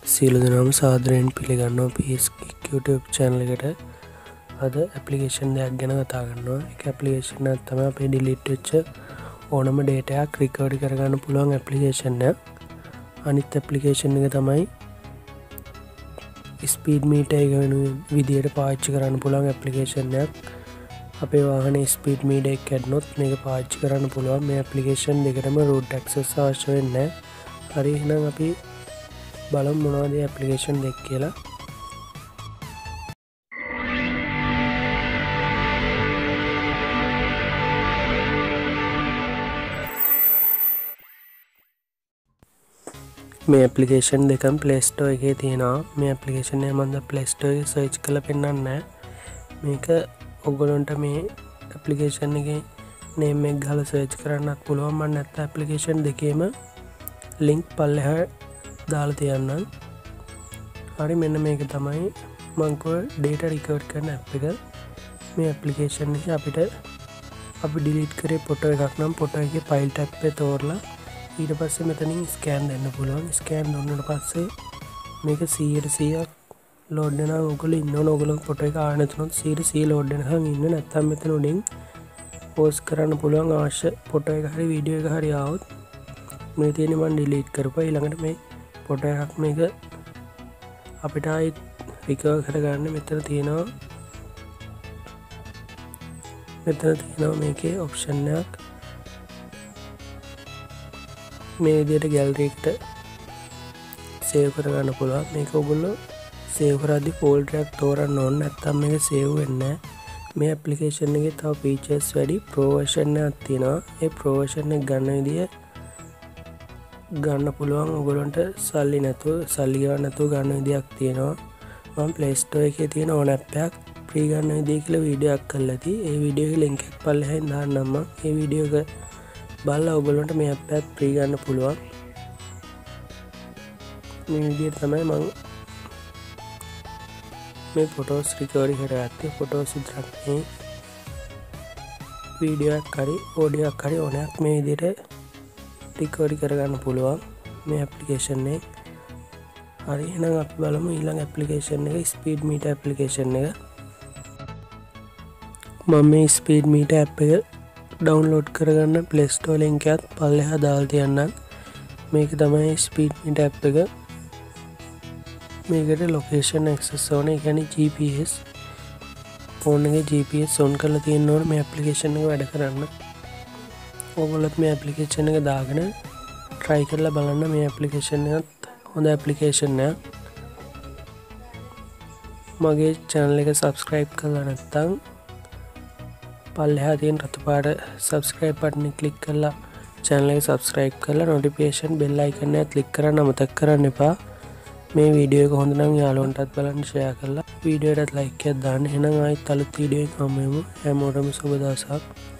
සියලු දෙනාම සාදරයෙන් පිළිගන්නවා GEEK YouTube channel එකට. අද application දෙකක් ගැන කතා කරනවා. එක application එකක් තමයි අපේ delete වෙච්ච ඕනම data එකක් recovery කරගන්න පුළුවන් application එක. අනිත් application එක තමයි speed meter එක වෙන විදියට පාවිච්චි කරන්න පුළුවන් application එකක්. අපේ වාහනේ speed meter එක කැඩුනොත් මේක පාවිච්චි කරන්න පුළුවන්. මේ application දෙකටම root access අවශ්‍ය වෙන්නේ නැහැ. හරි එහෙනම් අපි බලමු මොනවද ඇප්ලිකේෂන් දෙක කියලා. මේ ඇප්ලිකේෂන් දෙකම Play Store එකේ තියෙනවා. මේ ඇප්ලිකේෂන් එක මම Play Store එකේ සර්ච් කරලා පෙන්නන්නේ නැහැ. මේක ඔයගොල්ලන්ට මේ ඇප්ලිකේෂන් එකේ name එක ගහලා සර්ච් කරන්නත් පුළුවන්. මම නැත්නම් ඇප්ලිකේෂන් දෙකේම link පල්ලෙහා දාලා තියන්නම්. හරි මෙන්න මේක තමයි මම කෝ data recovery කරන app එක. මේ application එකේ අපිට අපි delete කරේ photo එකක් නම් photo එකේ file tab එක තෝරලා ඊට පස්සේ මෙතනින් scan දෙන්න පුළුවන්. scan දුන්නාට පස්සේ මේක 100% load වෙනවා. ඔයගොල්ලෝ ඉන්නවනේ ඔයගොල්ලෝ photo එක ආන තුනොත් 100% load වෙනකන් ඉන්න. නැත්නම් මෙතන උඩින් pause කරන්න පුළුවන් අවශ්‍ය photo එක හරි video එක හරි ආවොත්. මේ තියෙන්නේ මම delete කරපුවා. ඊළඟට මේ photo එකක් මේක අපිට ආයි recover කරගන්න මෙතන තියෙනවා මේකේ option එකක්. මේ විදිහට gallery එකට save කරගන්න පුළුවන්. මේක ඔයගොල්ලෝ save කරද්දී folder එකක් තෝරන්න ඕනේ. නැත්නම් මේක save වෙන්නේ නැහැ. මේ application එකේ තව features වැඩි pro version එකක් තියෙනවා. ඒ pro version එක ගන්න විදිය ගන්න පුළුවන්. ඔයගොල්ලන්ට සල්ලි ගන්න නැතුව ගන්න විදියක් තියෙනවා. මම Play Store එකේ තියෙන ඕන app එකක් free ගන්න විදිය කියලා වීඩියෝ එකක් කරලා තියෙයි. ඒ වීඩියෝ එකේ link එක පල්ලෙහෙන් දාන්නම් මම. ඒ වීඩියෝ එක බලලා ඔයගොල්ලන්ට මේ app එකත් free ගන්න පුළුවන්. මේ විදියට තමයි මම මේ photos recovery කරගත්තේ. photos විතරක් නෙවෙයි වීඩියෝ එකක් හරි audio එකක් හරි ඕනෑක් මේ විදියට recovery කරගන්න පුළුවන් මේ application එක. හරි එහෙනම් අපි බලමු ඊළඟ application එක speed meter application එක. මම මේ speed meter app එක download කරගන්න Play Store link එකත් පල්ලෙහා දාලා තියන්නම්. මේක තමයි speed meter app එක. මේකට location access ඕනේ. ඒ කියන්නේ GPS phone එකේ GPS on කරලා තියෙන්න ඕනේ මේ application එක වැඩ කරන්න. ඔයගොල්ලොත් මේ application එක දාගෙන try කරලා බලන්න. මේ application එකත් හොඳ application එකක්. මගේ channel එක subscribe කරලා නැත්නම් පල්ලෙහා තියෙන රතු පාට subscribe button එක click කරලා channel එක subscribe කරලා notification bell icon එක click කරන්න අමතක කරන්න එපා. මේ වීඩියෝ එක හොඳ නම් යාළුවන්ටත් බලන්න share කරලා වීඩියෝ එකට like එකක් දාන්න. එහෙනම් ආයෙත් අලුත් වීඩියෝ එකක් හමු වෙමු. හැමෝටම සුබ දවසක්.